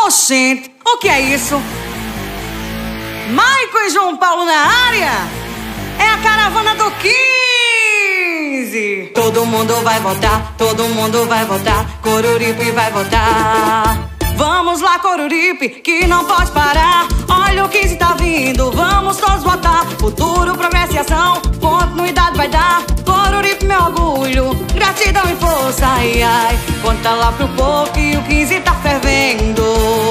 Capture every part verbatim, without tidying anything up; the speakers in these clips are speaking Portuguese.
Oxente, o que é isso? Maico e João Paulo na área? É a caravana do quinze. Todo mundo vai votar, todo mundo vai votar, Coruripe vai votar. Vamos lá, Coruripe, que não pode parar. Olha o quinze tá vindo, vamos todos votar. Futuro, progresso e ação, continuidade vai dar. Coruripe, meu orgulho, gratidão e força, ai, ai. Conta lá pro povo que o quinze tá fervendo.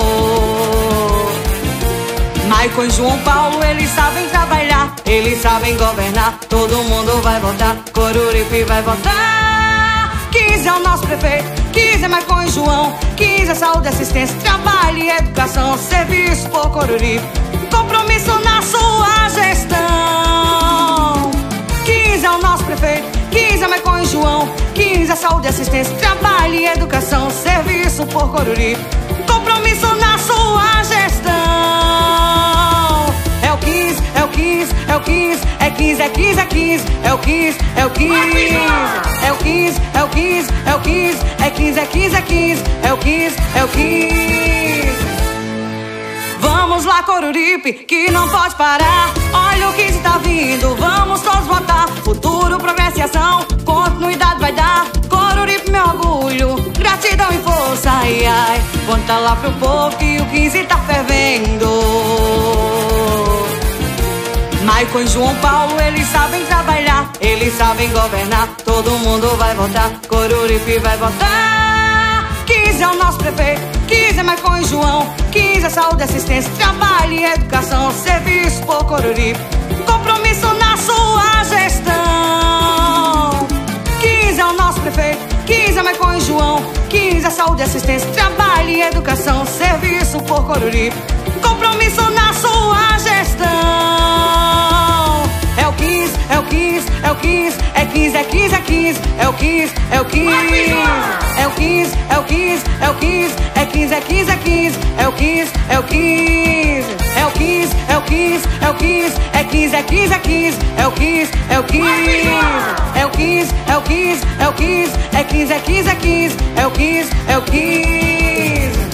Maico e João Paulo, eles sabem trabalhar, eles sabem governar. Todo mundo vai votar, Coruripe vai votar. quinze é o nosso prefeito, quinze é Maico e João, quinze é saúde, assistência, trabalho e educação, serviço por Coruripe, compromisso na sua gestão. quinze é o nosso prefeito, quinze é Maico e João, quinze é saúde, assistência, trabalho e educação, serviço por Coruripe, compromisso na sua gestão. É o quinze, é o quinze, é o quinze, é quinze, é quinze, é quinze, é o quinze, é o quinze, é o quinze, é o quinze, é o quinze, é quinze, é quinze, é quinze, é o quinze, é o quinze. Vamos lá, Coruripe, que não pode parar. Olha o quinze tá vindo, vamos todos votar. Futuro, progresso e ação, continuidade vai dar. Coruripe, meu orgulho, gratidão e força, ai, ai. Conta lá pro povo que o quinze tá fervendo. Maico e João Paulo, eles sabem trabalhar, eles sabem governar. Todo mundo vai votar, Coruripe vai votar. quinze é o nosso prefeito, quinze é Maico e João, quinze é saúde, assistência, trabalho e educação, serviço por Coruripe, compromisso na sua gestão. quinze é o nosso prefeito, quinze é Maico e João, quinze é saúde, assistência, trabalho e educação, serviço por Coruripe, compromisso na sua gestão. É o quinze, é o quinze, é o quinze, é quinze, é quinze, é quinze, é o quinze, é o quinze, é o quinze, é o quinze, é o quinze, é quinze, é quinze, é quinze, é o quinze, é o quinze, é o quinze, é o quinze, é o quinze, é quinze, é quinze, é quinze, é o quinze, é o quinze, é o quinze, é o quinze, é o quinze, é quinze, é quinze, é quinze, é o quinze, é o quinze.